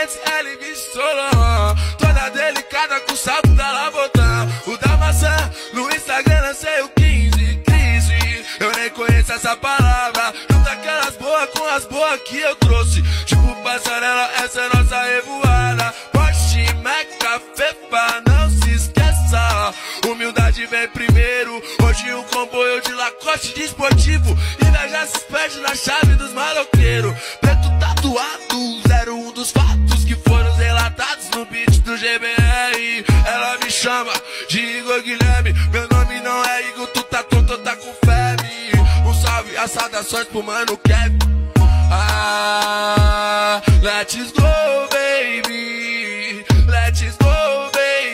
YSL Mistolão, toda delicada com o salto da Labotão. O da maçã no Instagram lancei o 15 crise. Eu nem conheço essa palavra. Junta aquelas boas com as boas que eu trouxe. Tipo passarela, essa é nossa revoada. Porsche, Meca, Fepa, não se esqueça. Humildade vem primeiro. Hoje um comboio de Lacoste desportivo. Inveja se perde na chave dos maloqueiros. Preto tatuado, 01 dos fatos que foram relatados no beat do GBR. Ela me chama de Igor Guilherme. Meu nome não é Igor, tu tá tonto, tá com febre. Um salve, as saudações pro mano Kevin. Ah, let's go, baby. Let's go,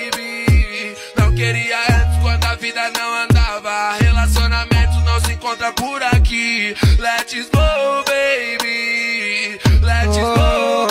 baby. Não queria antes quando a vida não andava. Relacionamento não se encontra por aqui. Let's go, baby. Let's go,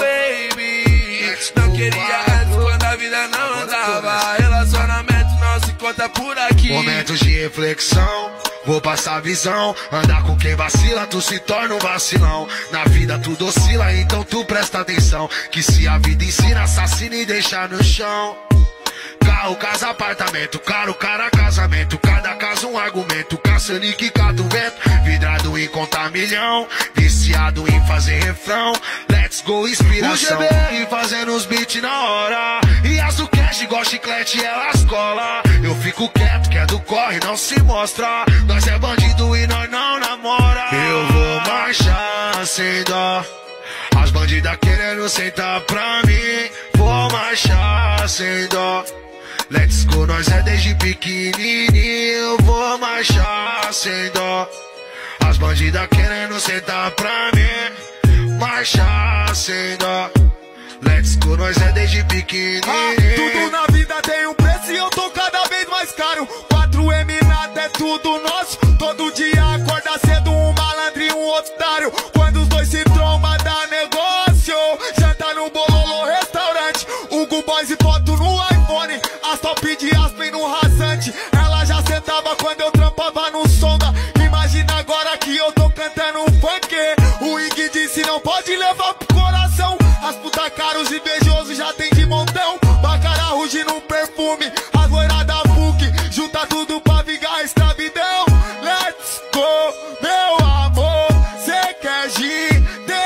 baby. Não queria antes quando a vida não andava. Relacionamento não se encontra por aqui. Momentos de reflexão, vou passar visão. Andar com quem vacila, tu se torna um vacilão. Na vida tudo oscila, então tu presta atenção. Que se a vida ensina, assassina e deixa no chão. Carro, casa, apartamento, caro, cara, casamento. Cada caso um argumento, caçando e que cata o vento. Vidrado em contar milhão, viciado em fazer refrão. Let's go, inspiração. O GBR fazendo os beats na hora. E as do cash, igual chiclete, elas cola. Eu fico quieto, que é do corre, não se mostra. Nós é bandido e nós não namora. Eu vou marchar sem dó. As bandidas querendo sentar pra mim. Vou marchar sem dó. Let's go, nós é desde pequenininho. Eu vou marchar sem dó. As bandidas querendo sentar pra mim. Marchar sem dó. Let's go, nós é desde pequenininho. Tudo na vida tem um preço e eu tô cada vez mais caro. 4M nada é tudo nosso. Todo dia acorda cedo um malandro e um otário. Quando os dois se trombam dá negócio. Janta no Bololô restaurante. Hugo Boys e foto no iPhone. As top de Aspen no rasante. Ela já sentava quando eu trampava no Sonda. Imagina agora que eu tô cantando um funk. O Ig disse não pode levar pro coração. As puta caros e invejosos já tem de montão. Bacara ruge no perfume. As loiradas PUC. Junta tudo pra vingar a escravidão. Let's go, meu amor. Cê quer gin,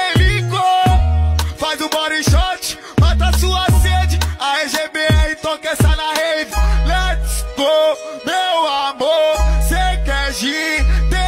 delicou. Faz o body shot, mata sua sede. A EGBR toca essa na rave. Let's go, meu amor. Cê quer gin,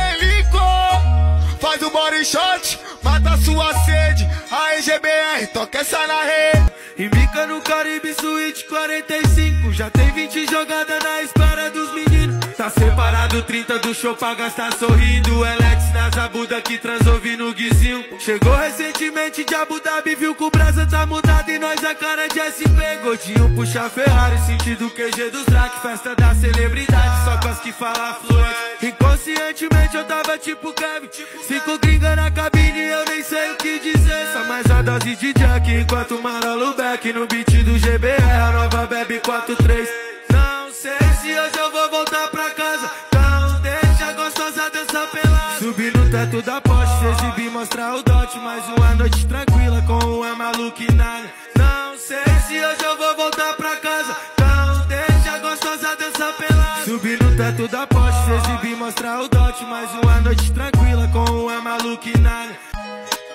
delicou. Faz o body shot, mata sua sede. A EGBR toca essa na rede. Embica no Caribe Suíte 45. Já tem 20 jogadas na espera dos meninos. Tá separado 30 do show pra gastar sorrindo. Alex na Zabuda que transou no guizinho. Chegou recentemente de Abu Dhabi. Viu que o brasa tá mudado e nós a cara de SP. Gordinho puxa Ferrari, sentido QG dos Drac. Festa da celebridade, só com as que falam fluente. Inconscientemente eu tava tipo Kevin. Cinco gringa na cabine eu nem sei o que dizer. Só mais a dose de Jack enquanto o Marolo Beck no beat do GBR. A nova bebe 4-3. Não sei se hoje eu vou voltar pra casa. Então deixa a gostosa dançar pelada. Subir no teto da Porsche, se exibir, mostrar o dote. Mais uma noite tranquila com uma maluca e nada. Não sei se hoje eu vou voltar pra casa. Então deixa a gostosa dançar pelada. Subir no teto da Porsche, se exibir, mostrar o dote. Mais uma noite tranquila com uma maluca e nada.